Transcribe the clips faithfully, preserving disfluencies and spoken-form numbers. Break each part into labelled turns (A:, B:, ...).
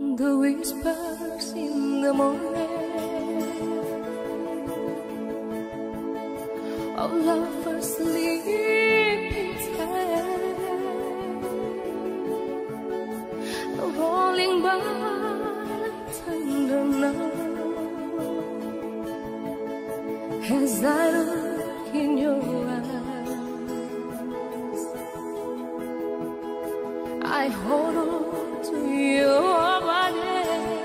A: The whispers in the morning of lovers sleeping tight, rolling by tender night, as I look in your eyes, I hold on to your body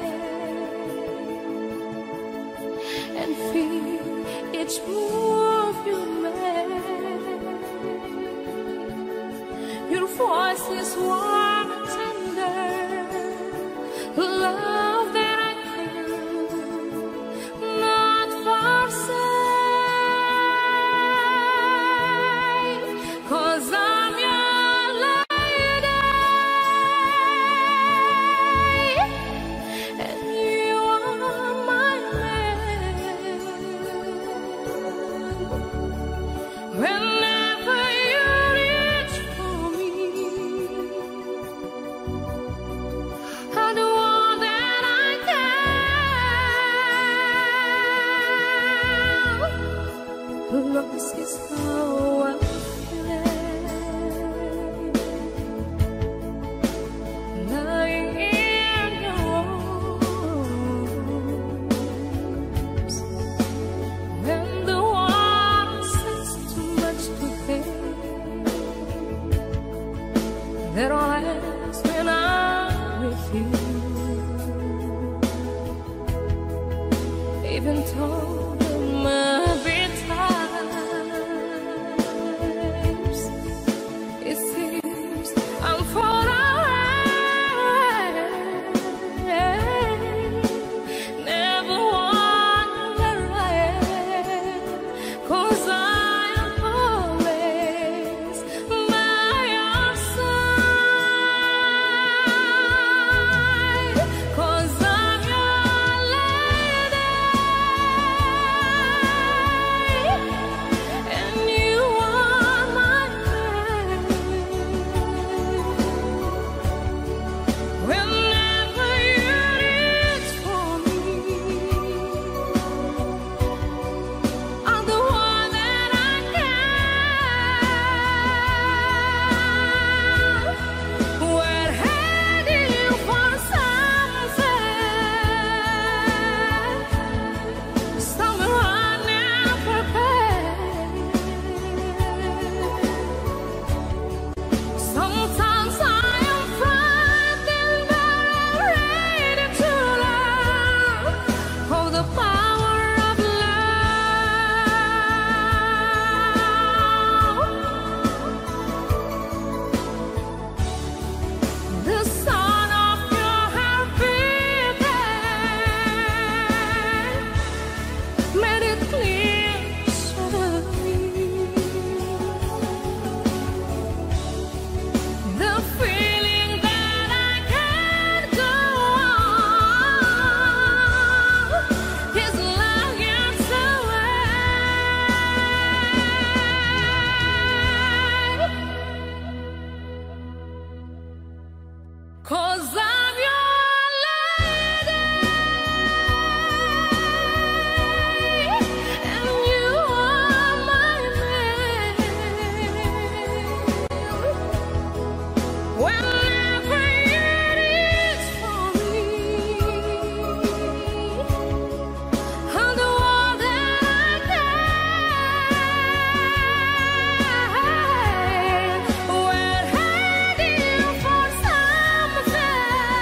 A: and feel each move you make. Your voice is warm and tender, love that I cannot forsake, 'cause I'm your lady and you are my man. Whenever you reach for me, I'll do all that I can. Lost is how I feel, lying in your arms, when the water says too much to bear. That all ends when I'm with you, even though there might be times it seems I'm far away. Never wonder I am, 'cause I am always by your side, 'cause I'm your lady and you are my man. Whenever you reach for me, I'm the one that I can. We're heading for sunset, somewhere I never been. Sometimes I am frightened, but I'm ready to learn of the power of love. The sound of your heart beating made it clear to me. The feeling that I can't go on is like years away, 'cause I'm your lady and you are my man. Whenever you reach for me, I'll do all that I can. We're heading for something,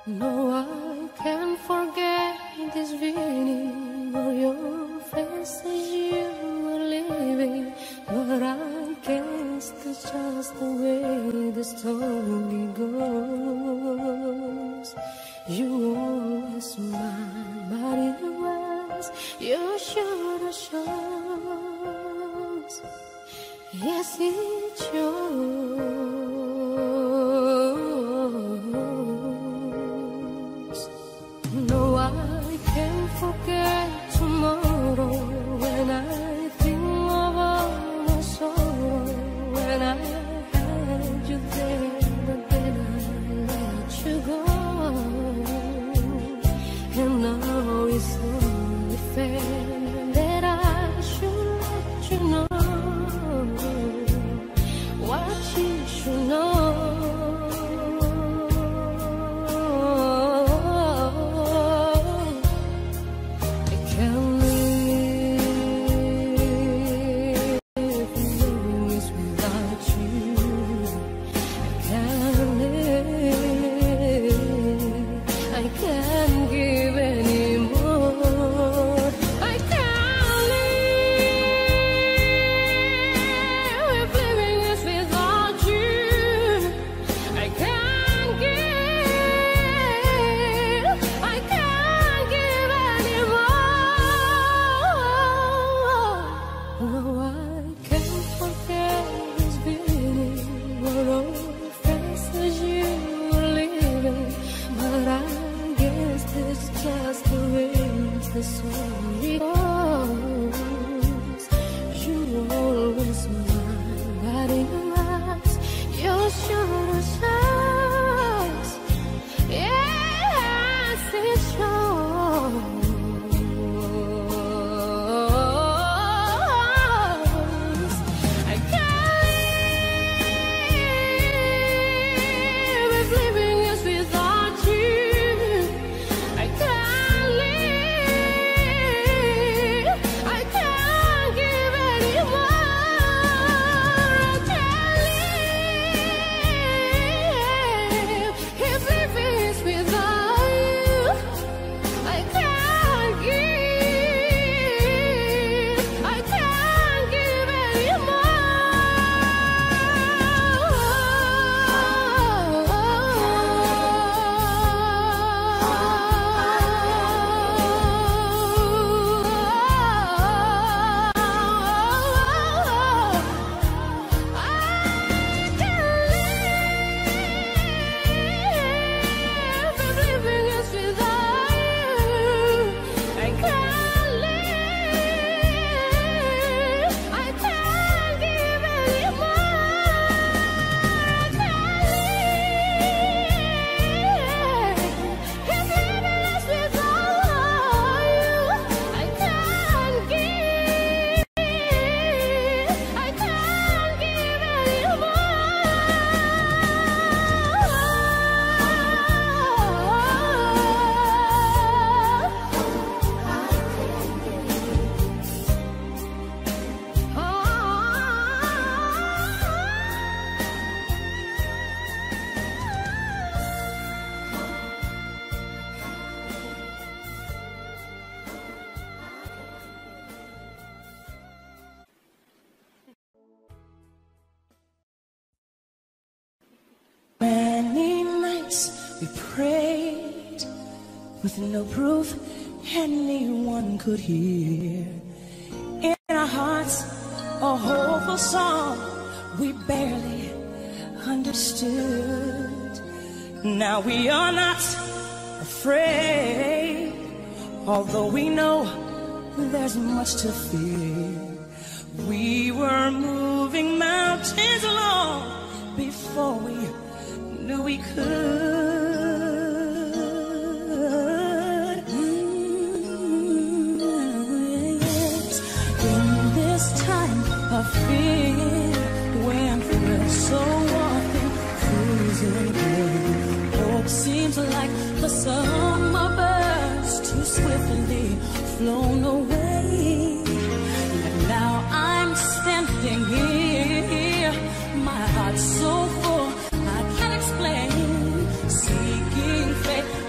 A: No, I can't forget this feeling of your face as you were leaving, but I guess that's just the way the story goes. You always smile, but it was your shoulder shows. Yes, it shows. No, I can't forget tomorrow when I think of all my sorrow. When I had you there, but then I let you go. And now it's only fair that I should let you know what you should know. I can't live living this without you. I can't live. I can't give anymore. I can't live living this without you. I can't give. I can't give anymore. No, I can't forget this feeling of all faces you were leaving, but I guess that's just the way the story goes. You always smile, but in your eyes, your shoulder shows. Yes, it shows. I can't live living is without you. I can't live. I can't give anymore. I can't live if living is without you. I can't give. I can't give
B: Many nights we prayed with no proof anyone could hear. In our hearts, a hopeful song we barely understood. Now we are not afraid, although we know there's much to fear. We were moving mountains long before we knew we could. Mm, yes. In this time of fear, when we're so often cruising away, hope seems like the summer birds too swiftly flown away. And now I'm standing here, my heart's so full I can't explain, seeking faith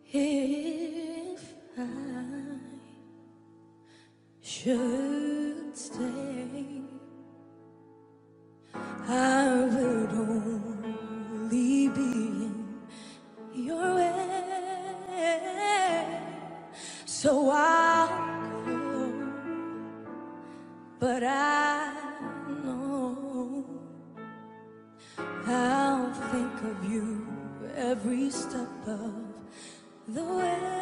B: If I should stay, I would only be in your way. So I'll go, but I know I'll think of you every step of the way.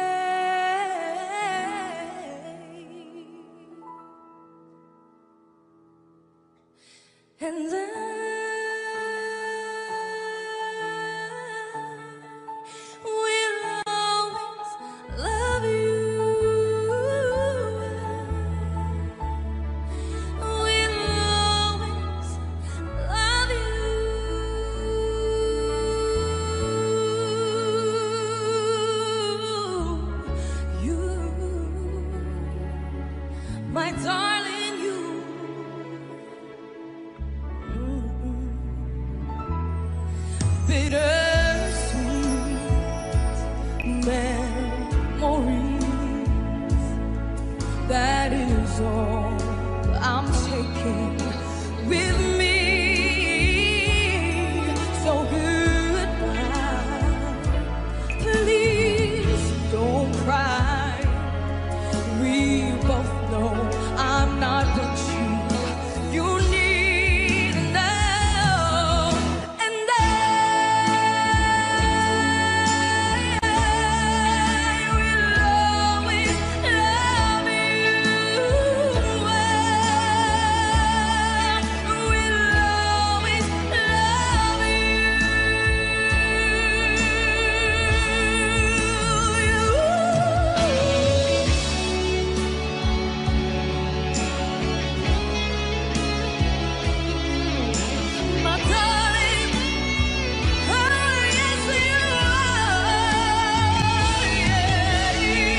B: And I will always love you. Will always love you. You, my darling, you. Bittersweet memories, that is all I'm taking with me. So goodbye, please don't cry. We both know I'm not what you you need now. And I will always love you. I will always love you. My darling, oh yes you are, yeah.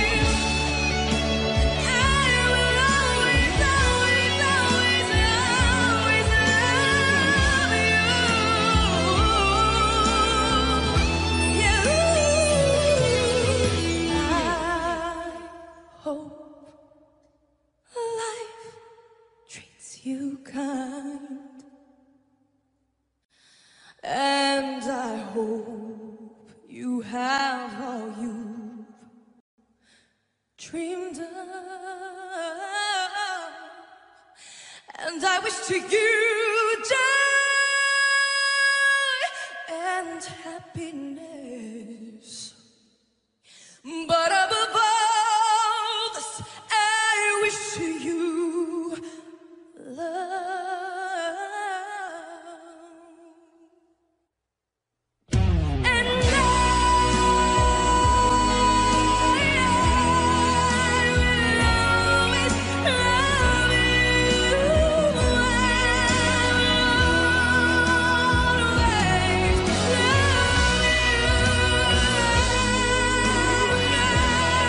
B: I will always, always, always, always love you, yeah. I hope life treats you kind. And I hope you have all you've dreamed of. And I wish to you joy and happiness. But above all this, I wish to you love. And I will always love you. Always love you.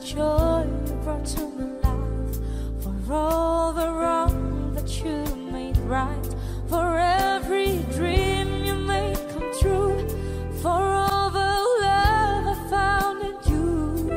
A: joy you brought to my life, for all the wrong that you made right, for every dream you made come true, for all the love I found in you.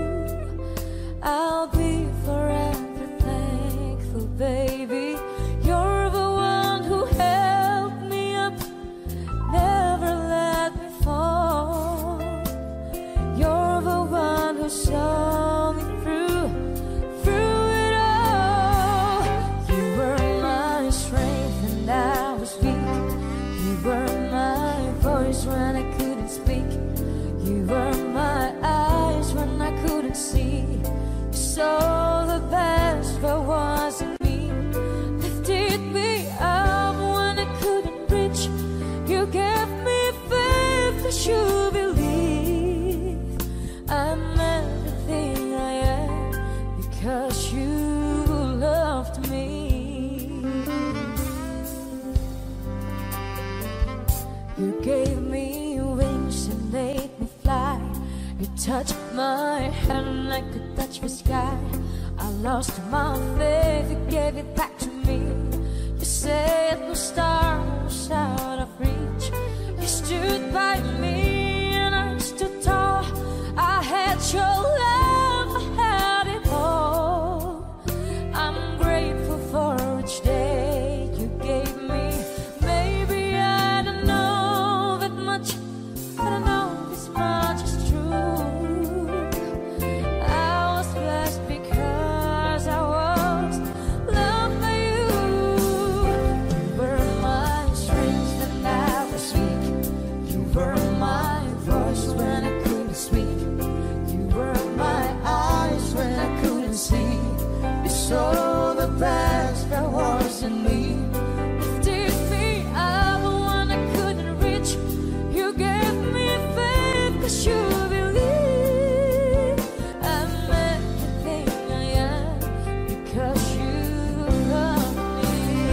A: I'll be forever thankful, baby. You're the one who held me up, never let me fall. You're the one who saw me through, through it all. You were my strength and I was weak. You were my voice when I couldn't speak. You were my eyes when I couldn't see. You saw the best that was in me, lifted me up when I couldn't reach. You gave me faith that you believe. I'm everything I am because you loved me. You gave me wings and made me fly. You touched my hand like a touch the sky. I lost my faith, you gave it back to me. You said no star was out of reach. You stood by me and I stood tall. I had your love, I had it all. I'm grateful for each day you gave me. Maybe I don't know that much, but I know this much is true. I was blessed because I was loved by you. You were my strength and I was weak. You were my voice when I couldn't speak. You were my eyes when I couldn't see. You saw the best that was in me, lifted me up when I couldn't reach. You gave me faith cause you believe. I'm everything I am because you love me.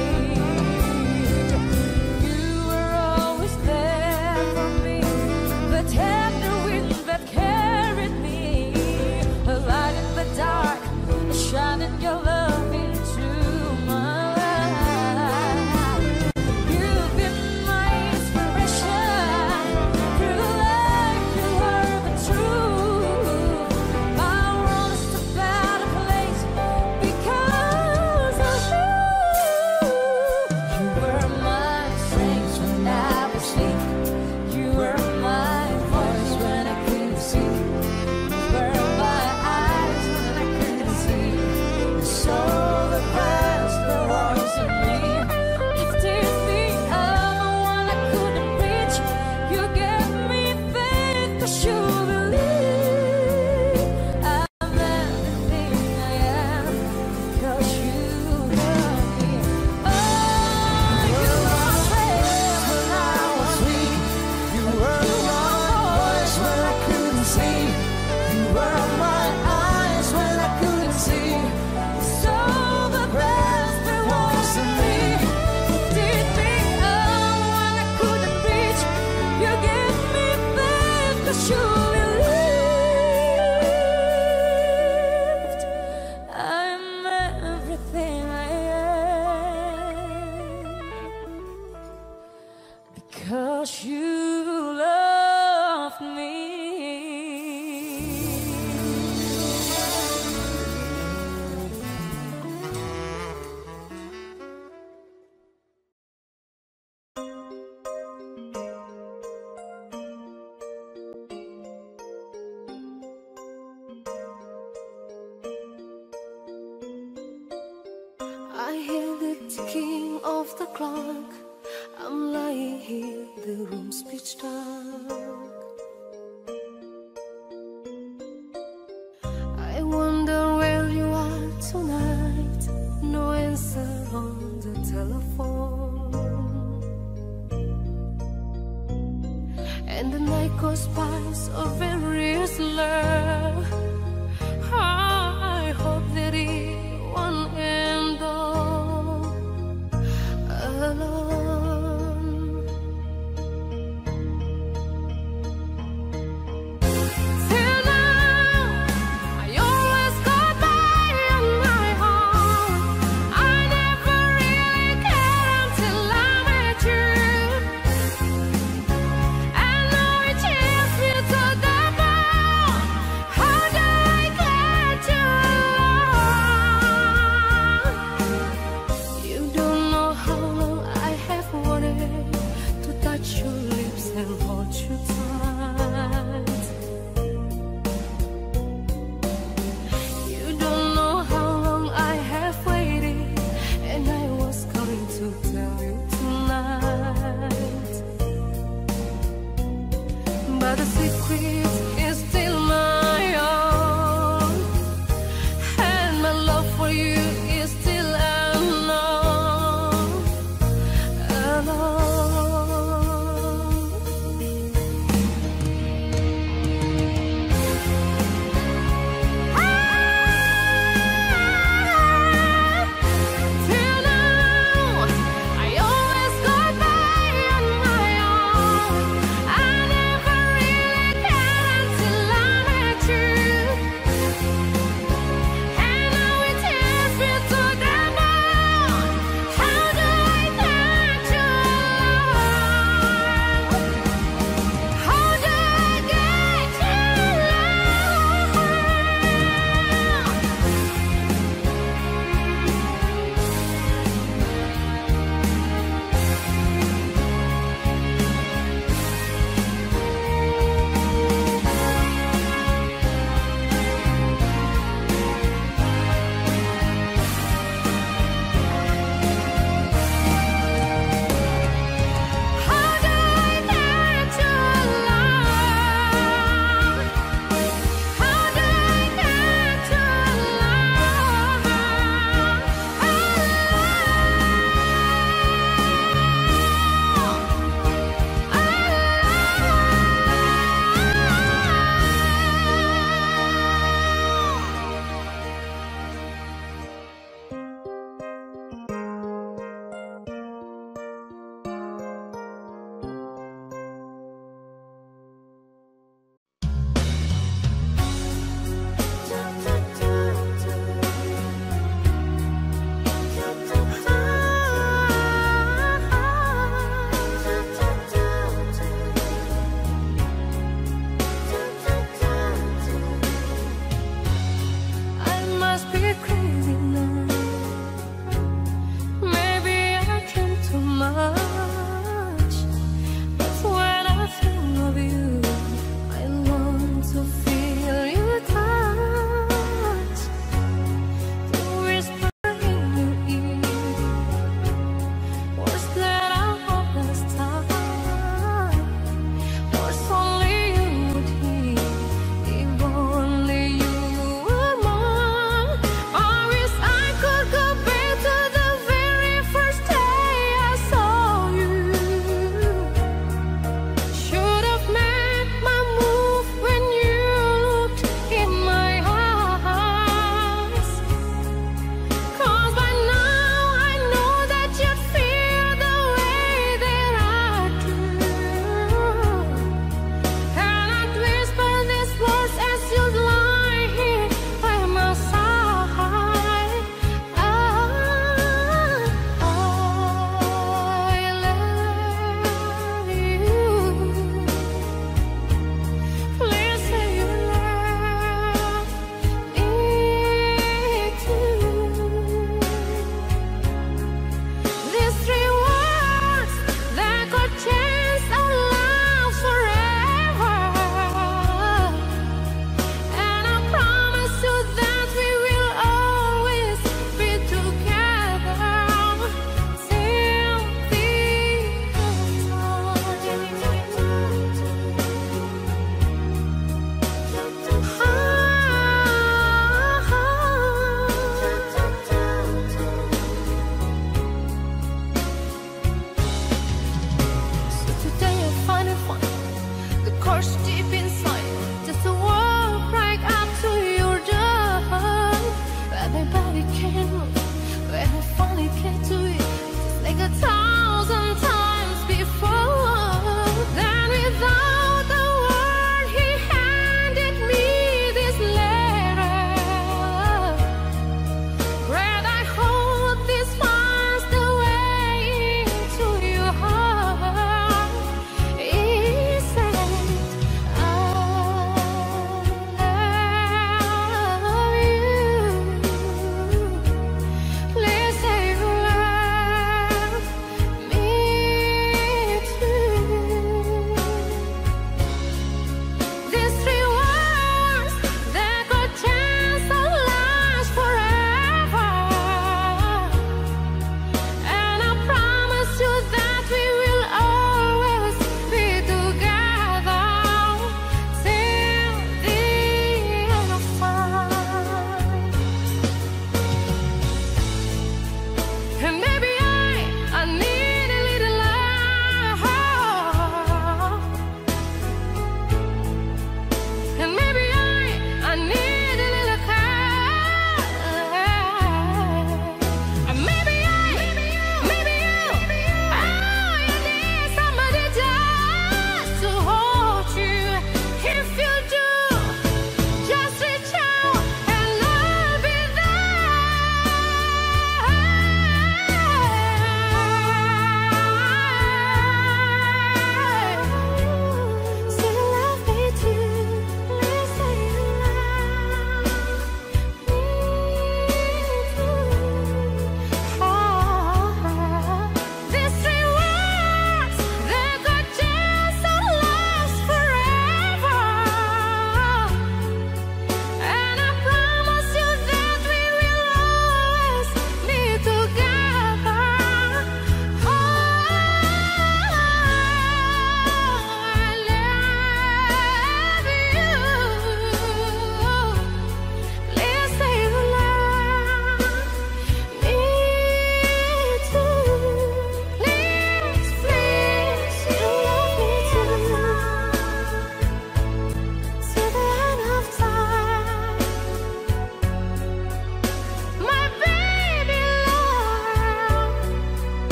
A: You were always there for me, the tender wind that carried me, a light in the dark, shining your love into my life. You've been my inspiration, through life you were the truth. My world is a better place because of you. You were my strength when I was weak. You were my voice when I couldn't see. You were my eyes when I couldn't see. You saw the best that was in me, lifted me up when I couldn't reach. You gave me faith cause you believe. I'm everything I am because you love me. Oh, you were my strength when I was weak.
B: You were my voice when I couldn't see. You were my eyes when I couldn't see.
A: so the best that was in me, lifted me up when I couldn't reach. You gave me faith cause you believed. I'm everything I am because you loved me. I hear the ticking of the clock. I'm lying here, the room's pitch dark. I wonder where you are tonight. No answer on the telephone, and the night goes by so very slow. I hope that it won't end all alone. Till now, I always the secret is still my own, and my love for you is still unknown, unknown. Till now, I always got by on my own. I never really cared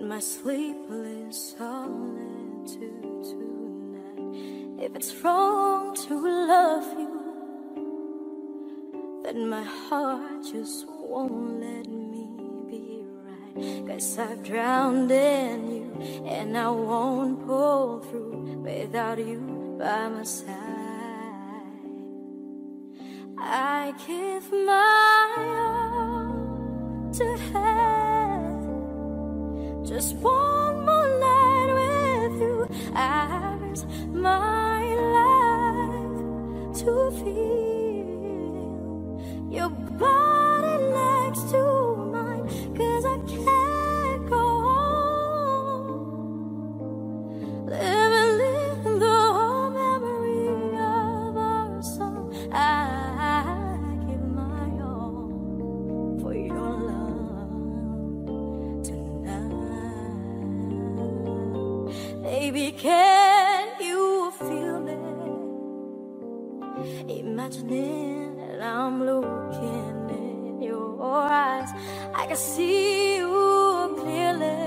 A: my sleepless solitude tonight. If it's wrong to love you, then my heart just won't let me be right. 'Cause I've drowned in you, and I won't pull through without you by my side. I give my all to have just one more night with you. I risk my life to feel your body next to mine. 'Cause I can't go on living in the memory of our song. I give my all for your love tonight. Baby, can you feel it? Imagining that I'm looking in your eyes, I can see you clearly,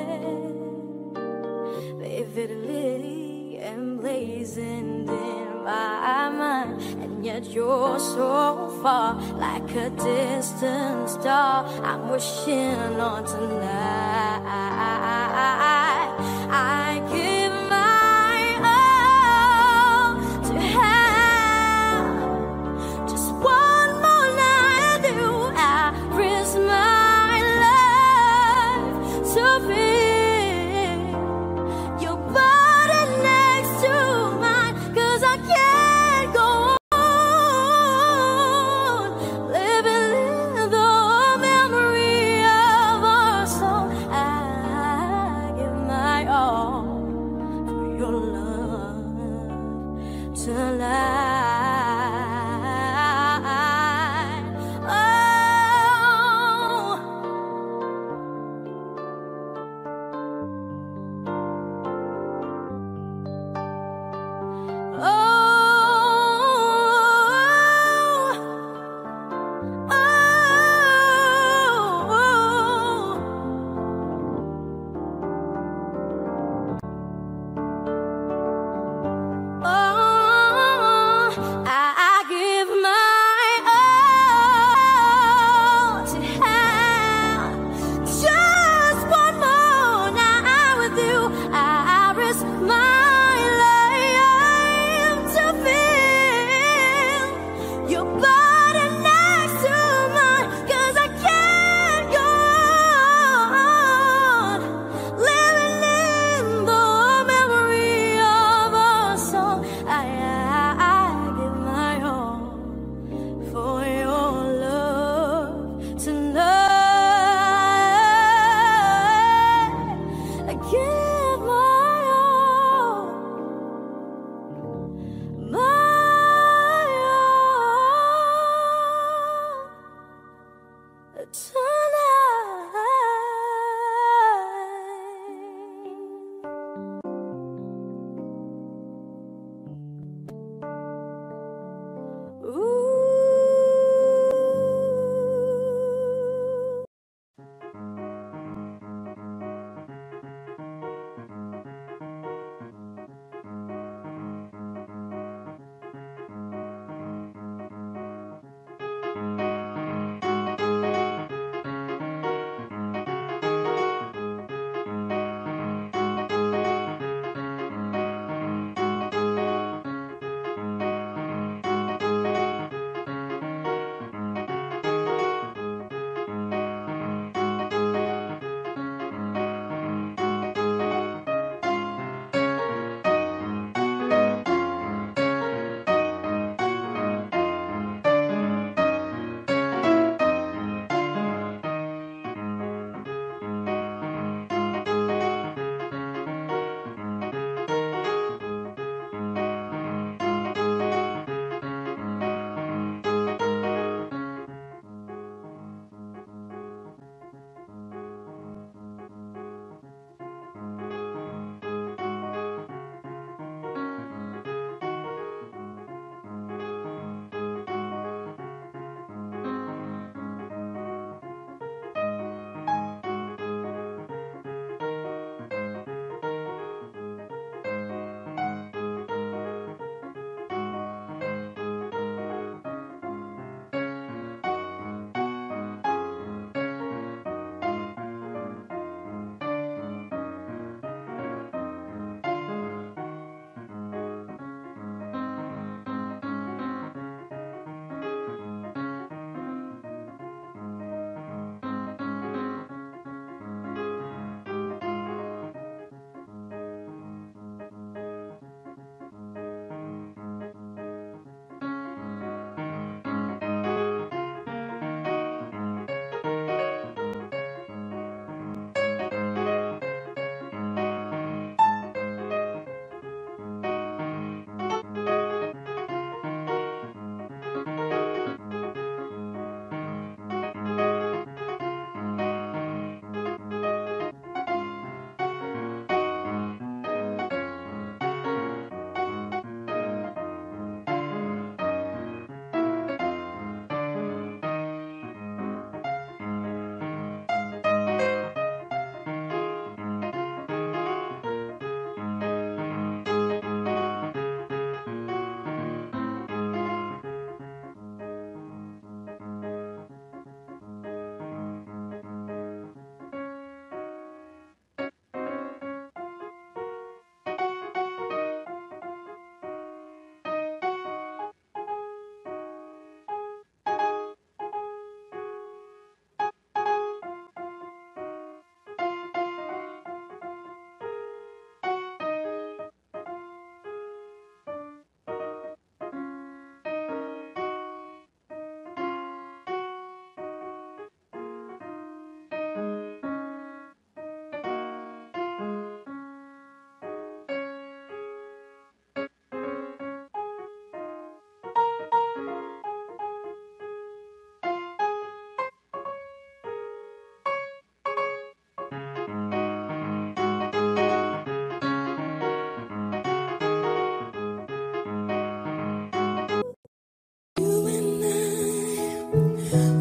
A: vividly emblazoned in my mind. And yet you're so far, like a distant star I'm wishing on tonight. I give my all to have just one more night with you. I risk my life to feel your body next to mine. 'Cause I can't go on living in the memory of our song.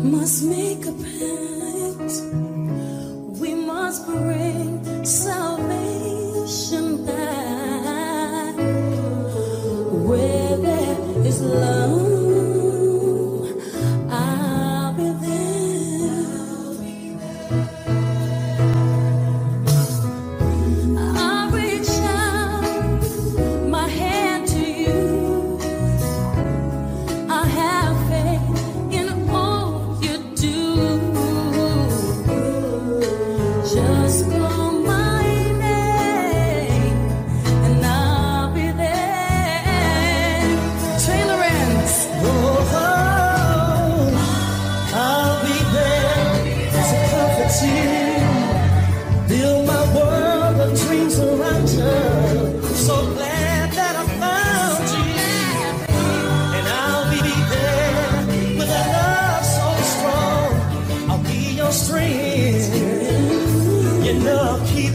B: must make a pact. We must bring salvation back. Where there is love, I'll be there. I'll reach out my hand to you. I have faith in all you do. Just call my name and I'll be there. Taylor ends.
C: Oh, I'll be there to comfort you. Build my world of dreams around you. So glad that I found you. And I'll be there with a love so strong. I'll be your strength. You know I'll keep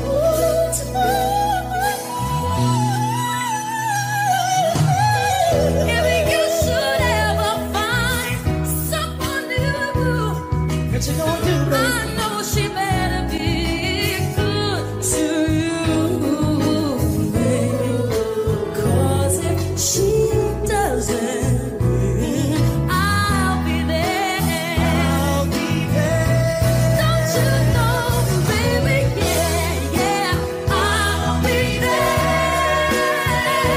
B: If you should ever find someone new,
C: what you gonna do, baby?
B: I know she better be good to you, baby. 'Cause if she doesn't, I'll be there.
C: I'll be there.
B: Don't you know, baby? Yeah, yeah, I'll be there.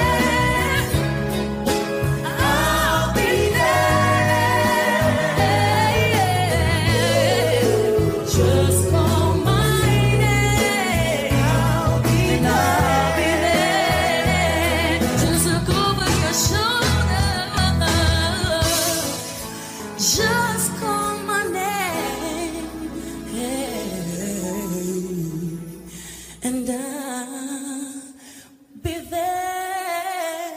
B: I'll be there. Just call my name. I'll be there. Just look over your shoulder. Just call my name. And I'll be there.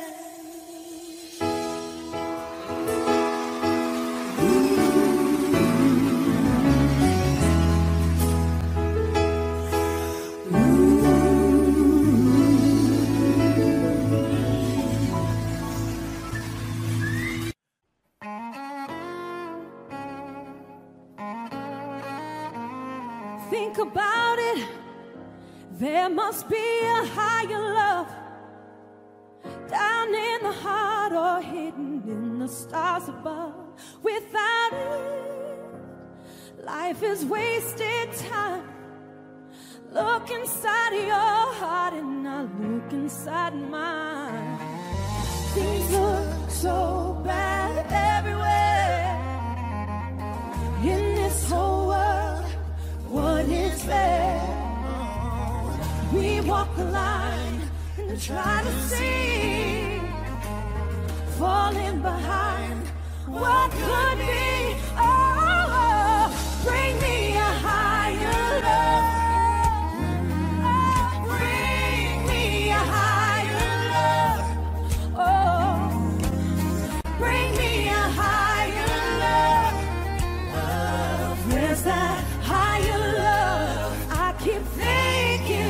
A: Think about it. There must be a higher love down in the heart or hidden in the stars above. Without it, life is wasted time. Look inside your heart and I look inside mine. Things look so bad everywhere in this whole world. What is fair? We walk the line and try to see, falling behind what could be. Oh, bring me a higher love. Oh, bring me a higher love. Oh, bring me a higher love. Where's that higher love I keep thinking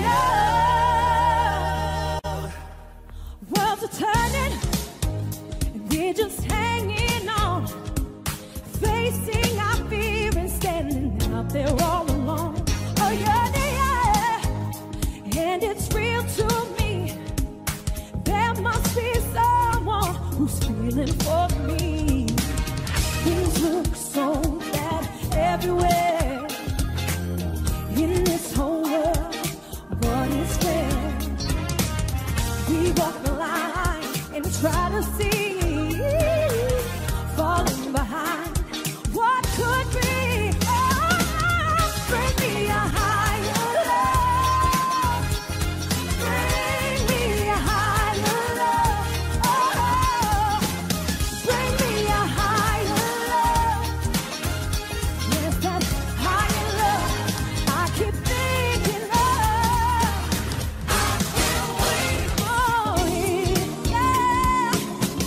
A: of? Worlds are turning, and we're just hanging on, facing our fear and standing out there all alone. Oh yeah, yeah, and it's real to me. There must be someone who's feeling for me. Things look so bad everywhere in this whole world. What is fair? We walk the line and try to see, falling behind what could be. Oh, bring me a higher love. Bring me a higher love. Oh, bring me a higher love. Yes, that higher love I keep thinking of. I can't wait. Oh, yeah.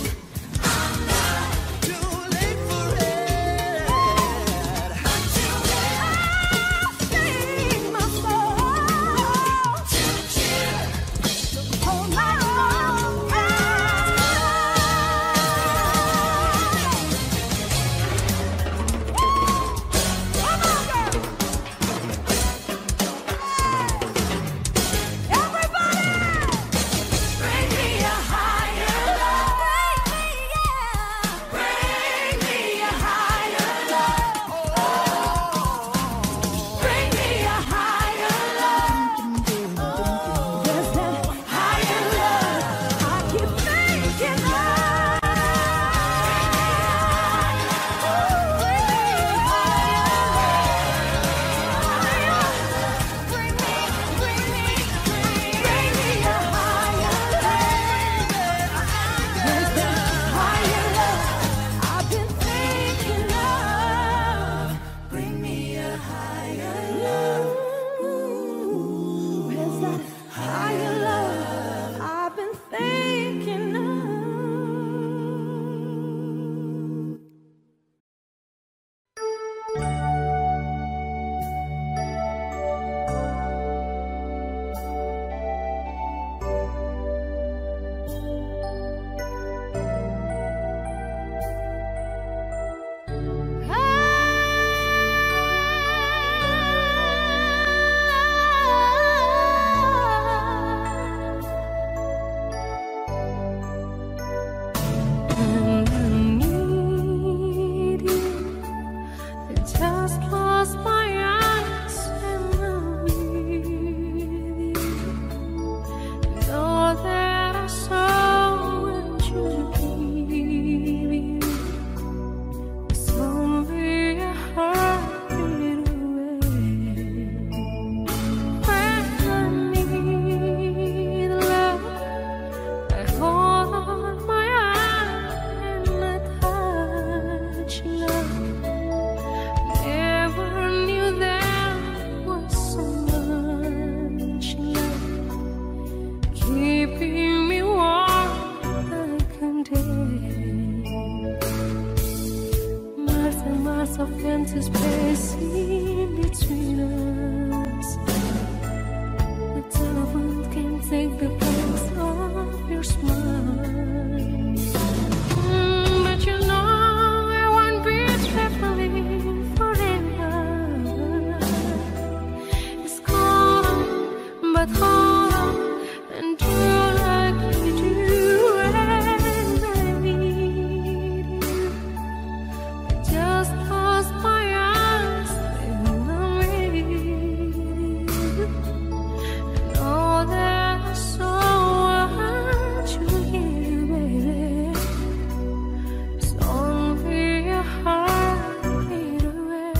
A: but hold on and do like you do when I need you. I just close my eyes and I need you. I know that there's so much you hear, baby. It's only a heartbeat away.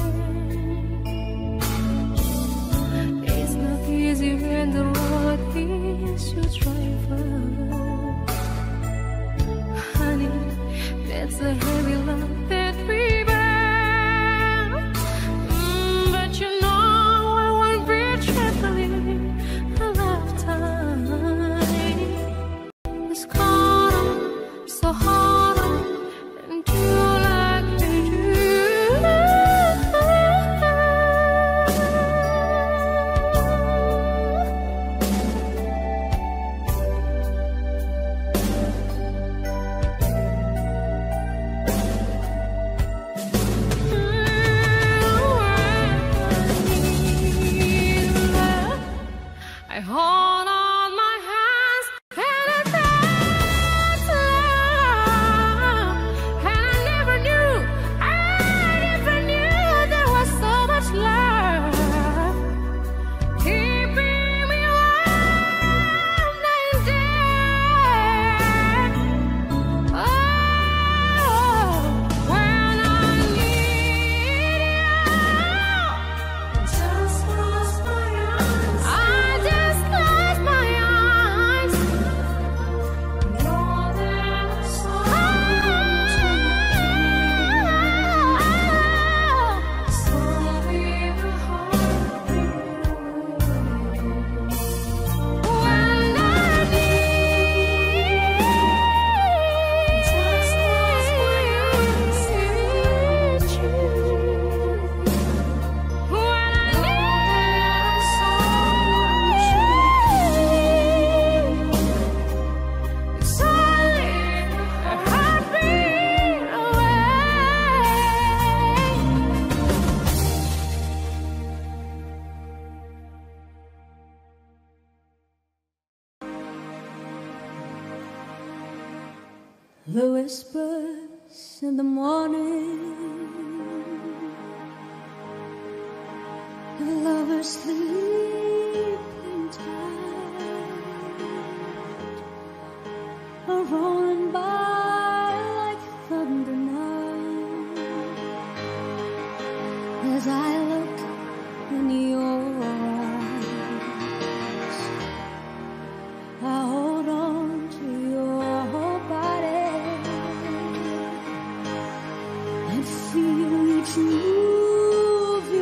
A: It's not easy when the road is you driver. Honey, that's a heavy love that we bear. Mm, but you know I won't be traveling a lifetime. It's caught on, so hard on, and do like you do. I hold on my hands and I dance love. And I never knew, I never knew there was so much love keeping me warm night and day. Oh, when I need you, just close my eyes. I just close my eyes. Know there's so much to so big a heartbeat when I need just close my eyes. You when I need so much it's only a heartbeat away.
B: The whispers in the morning, the lovers sleeping tight, are rolling by like thunder now. As I look in your eyes, I hold on to your body and feel each move you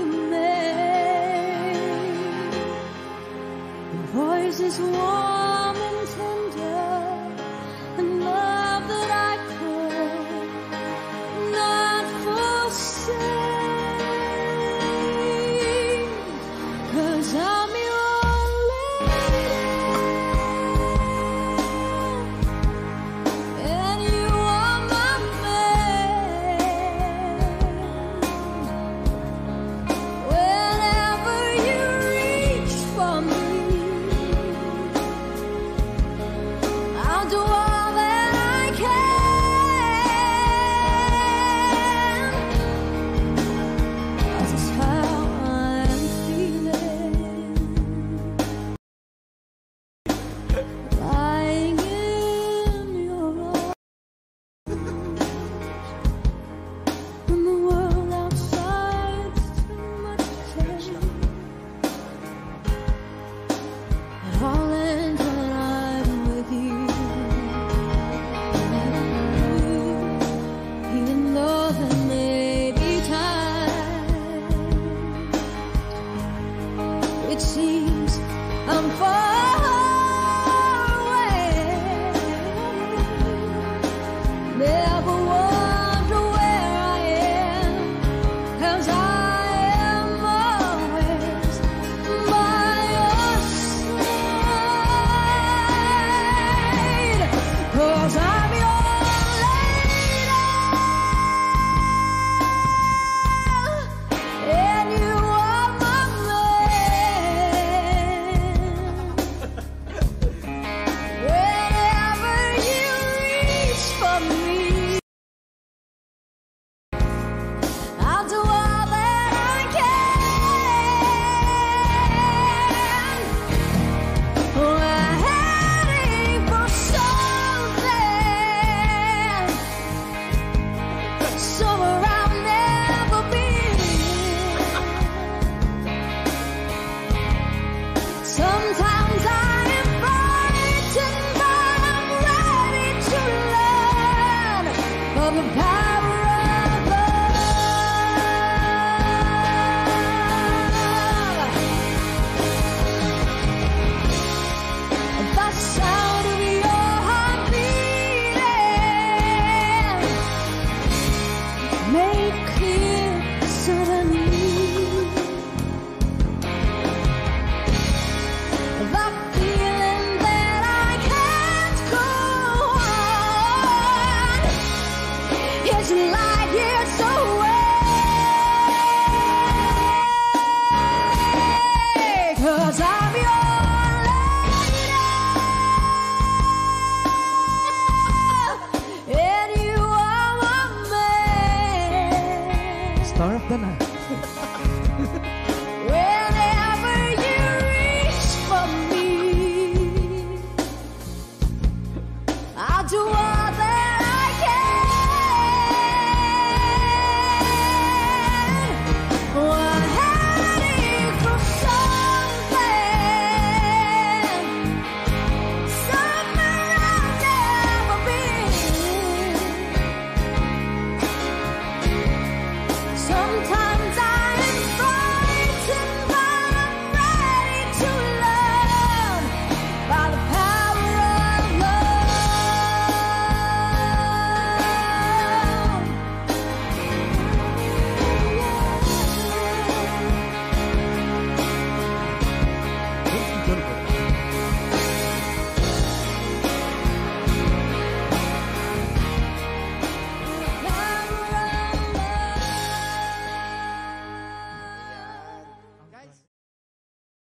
B: make. Your voice is warm and tender, and love that I could not forsake. 'Cause I'm your lady, and you are my man. Whenever you reach for me, I'll do all that I can. This is how I'm feeling, lying in your arms, when the world outside's too much change. Darling, when I'm with you, even though there may be times it seems I'm far